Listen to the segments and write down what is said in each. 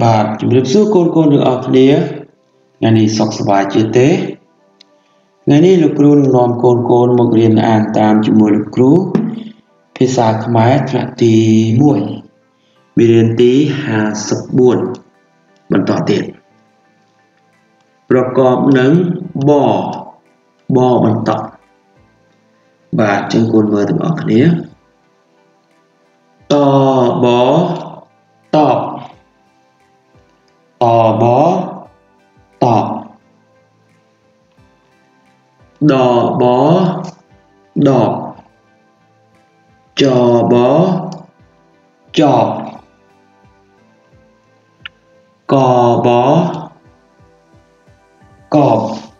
បាទជំរាបសួរកូនៗទាំងអស់គ្នាថ្ងៃនេះសុខសប្បាយជាទេថ្ងៃនេះលោកគ្រូនឹងនាំកូនៗមករៀនអានតាមជាមួយលោកគ្រូភាសាខ្មែរថ្នាក់ទី1មេរៀនទី54បន្តទៀតប្រកបនឹងបបន្តបាទចឹងកូនមើលទាំងអស់គ្នាតបតបតបតបដបដបចបចបកបកប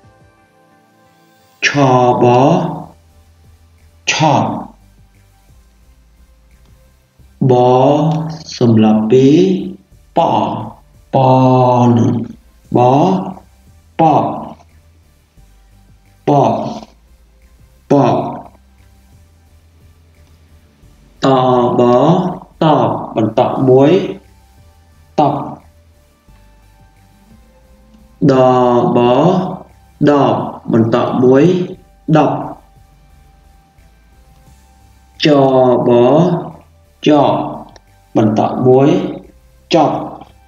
ឆបឆបបសម្រាប់ពីបនឹងបបតបបន្តមួយតបដបដបបន្តមួយដបចបចបបន្តមួយចប់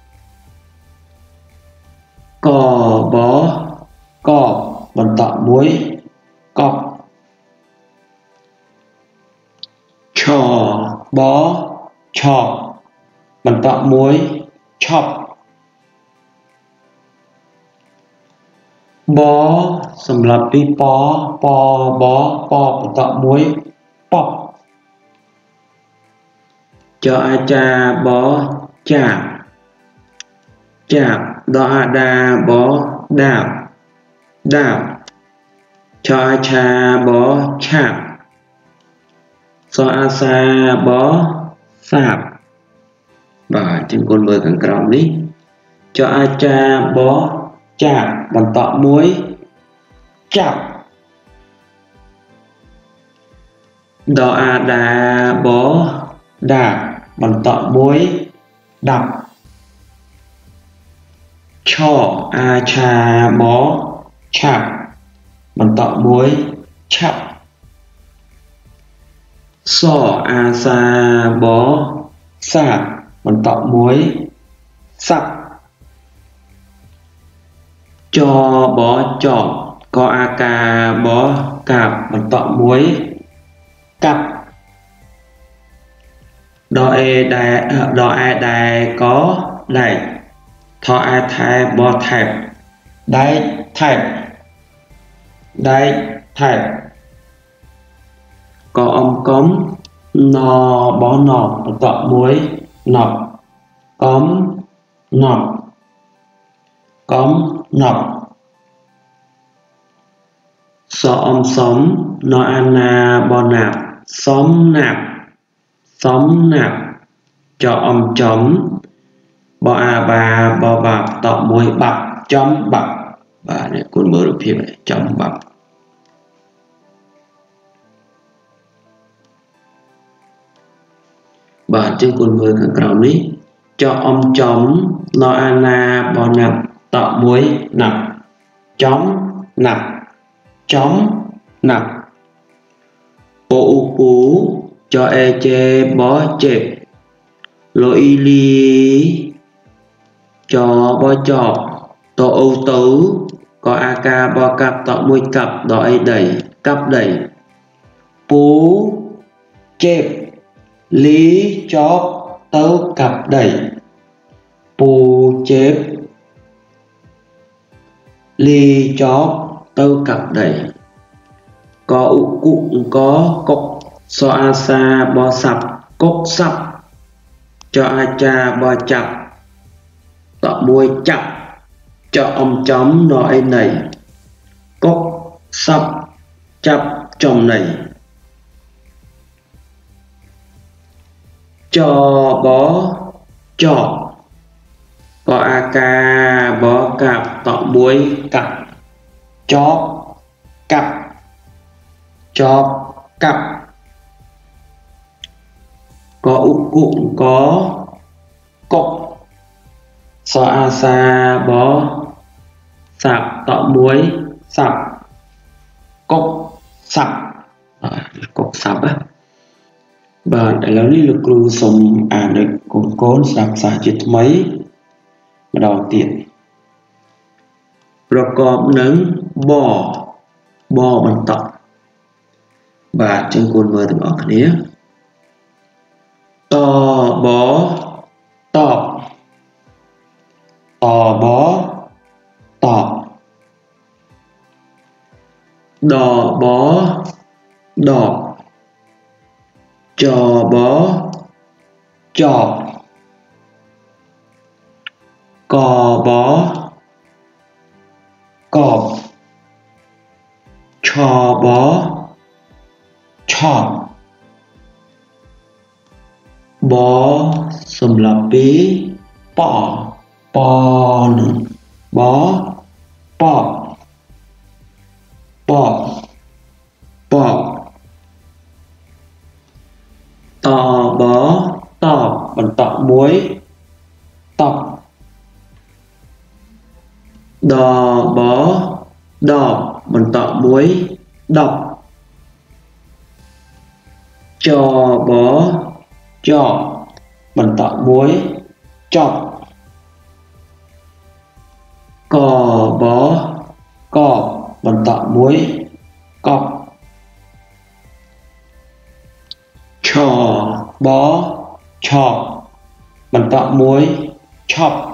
កបកបបន្តមួយកប់ឆបឆបបន្តមួយឆប់បសម្រាប់ពីបបន្តមួយប៉បចអាចាបចាបចាបដអាដាបដាបដាបឆអាឆាបឆាបសអាសាបសាបបាទចឹងកូនមើលខាងក្រោមនេះចអាចាបចាបបន្តមួយចាប់ដអាដាបដាបបន្តមួយដាប់ឆអាឆាបឆាប់បន្តមួយឆាប់សអាសាបសាបបន្តមួយសាប់ចបចបកអាកាបកាបបន្តមួយកាប់ដអេដែរកដែកថអែថែបថែបដែកថែបដែកថែបកអំកំណបណបបន្តមួយណប់កំណប់កំណប់សអំសំណអាណាបណាប់សំណាប់សំណាប់ចអំចំបអាបាបបាប់តមួយបាប់ចំបាប់បាទនេះគុណមើលរូបភាពនេះចំបាប់បាទចឹងគុណមើលខាងក្រោមនេះចអំចំណអាណាបណាប់តមួយណាប់ចំណាប់ចំណាប់ពូពូចអេជេបចេបលអ៊ីលីចបចបតអូទៅក៏អាកាបកាប់តមួយកាប់ដអីដីកាប់ដីពូចេបលីចបទៅកាប់ដីពូចេបលីចបទៅកាប់ដីកឧគុកកុកសអាសាបសាប់កុកសាប់ចអាចាបចាប់តមួយចាប់ចអំចំណអីណៃកុកសាប់ចាប់ចំណៃចបចបកអាកាបកាប់តមួយកាប់ចបកាប់ចបកាប់កឧគុកកុក so a sa bó sạp tọ muối sạp cốc sạp cốc sạp á và để lâu ní lực lưu sống được cùng cốn sạp xả chết mấy mà đào tiền rồi có nâng bò bò bằng tọ và trên cuốn mơ từng ở khía to bó tọ tò bó tọ đò bó đỏ trò bó trò cò bó cọp trò bó trò bó sầm lập bí bỏ bò bó bỏ bỏ bỏ tò bó tò bằng tọ muối tọc đò bó đỏ bằng tọ muối đọc trò bó trò bằng tọ muối chọc cò bó cò bằng tọ muối cọc trò bó trò bằng tọ muối chọc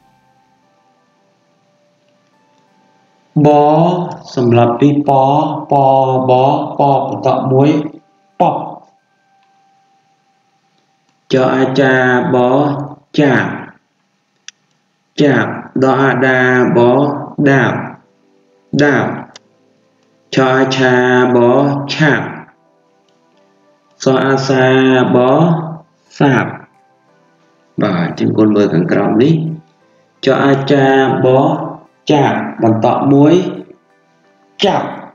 bó sầm lập đi bó bó bằng tọ muối bọc cho ai cha bó chạp chạp đo đa bó đạp đạp cho ai cha bó chạp so a sa bó sạp và trên con mơ càng còng ní cho ai cha bó chạp bằng tọ muối chạp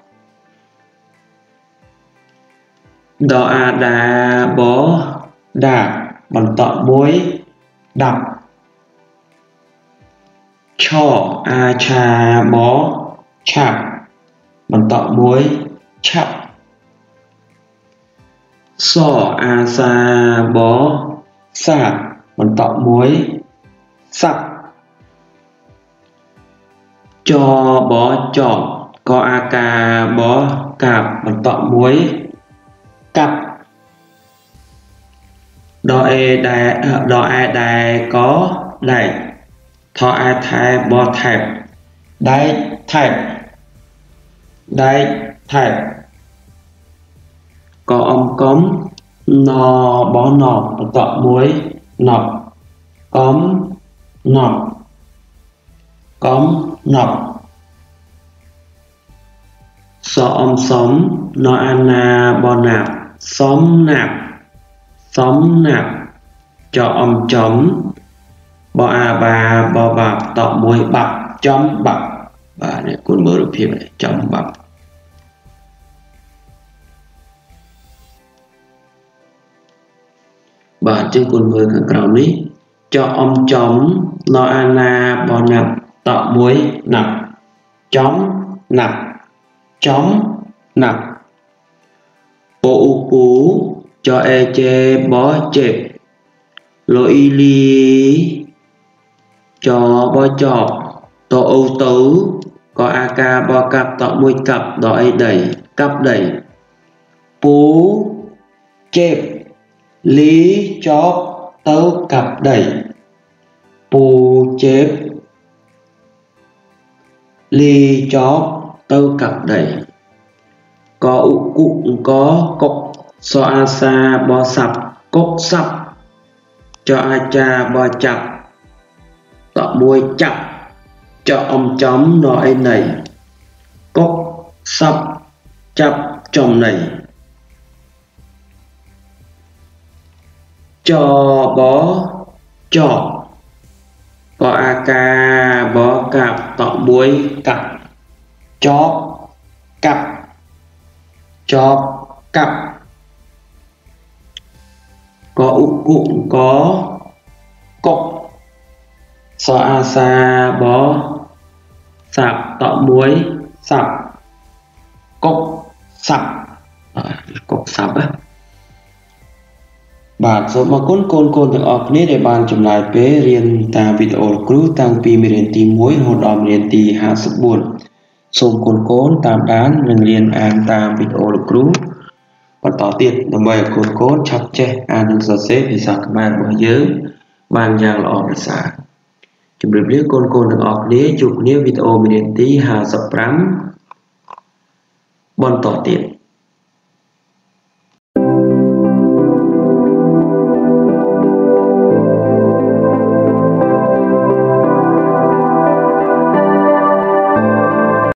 đo a đa bó đạp bằng tọ muối đập cho a cha bó chạp bằng tọ muối chạp so a sa bó sạp bằng tọ muối sạp cho bó chọn có a ca bó cạp bằng tọ muối cặp đo e đài có đẩy thọ a thai bó thẹp đáy thẹp có ông cống nò bó nọ tọ muối nọc cống nọc so ông sống nó ana bó nạp xóm nạp cho ông chấm bó a ba bó bạc tọ muối bạc chấm bạc và này cuốn mơ được phim này chấm bạc và trên cuốn mơ càng cào ní cho ông chấm nó ana bó nạp tọ muối nạp chấm nạp bộ cú cho e chê bó chẹp lô y ly cho bó chọp tổ âu tứ có a ca bó cặp tọ muối cặp đỏ ấy đẩy cặp đẩy bú chẹp lý chóp tấu cặp đẩy bù chép ly chóp tấu cặp đẩy có ụ cụ có cốc so a sa bó sập cốc sập cho a cha bó chập tọ muối chập cho ông chấm nói này cốc sập chập trong này cho bó chọ có a ca bó cặp tọ muối cặp chóp cặp có ụ cụ có cốc so a sa bó sạp tọ muối sạp cốc sạp cốc sạp áបាទសូមអរគុណកូនទាំងអស់គ្នាដែលបានចំណាយពេលរៀនតាមវីដេអូលោកគ្រូតាំងពីមេរៀនទី1រហូតដល់មេរៀនទី54សូមកូនតាមដាននិងរៀនអានតាមវីដេអូលោកគ្រូបន្តទៀតដើម្បីឲ្យកូនឆាប់ចេះអាននិងសរសេរភាសាខ្មែររបស់យើងបានយ៉ាងល្អប្រសើរជម្រាបលាកូនទាំងអស់គ្នាជួបគ្នាវីដេអូមេរៀនទី55បន្តទៀត